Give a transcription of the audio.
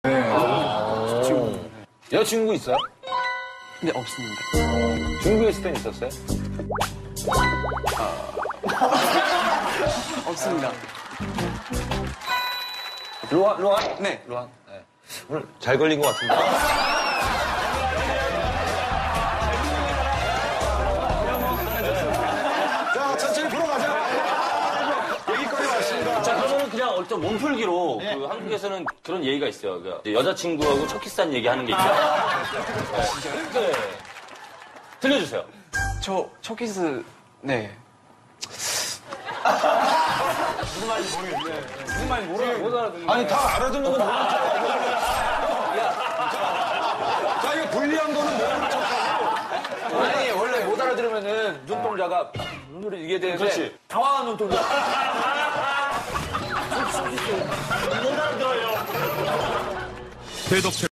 여자친구 있어요? 네, 없습니다. 중국에 있을 땐 있었어요? 없습니다. 로한? 네. 로한. 네. 오늘 잘 걸린 것 같은데. 자, 천천히 풀어가자. 얘기거리 왔습니다. 자, 그러면 그냥 얼핏 몸풀기로 그 한국에서는 그런 얘기가 있어요. 그 여자친구하고 첫 키스한 얘기하는 게 있죠. 네. 들려주세요. 저 첫 키스, 네. 무슨 말인지 모르겠네. 무슨 말인지 못 알아듣는 아니, 다 알아듣는 건 모르는 척. 자, 이거 불리한 거는 모르는 척하고. 아니, 원래 못 알아들으면은 눈동자가 이게 되는데. 그렇지. 당황한 눈동자. 못 알아들어요. 대덕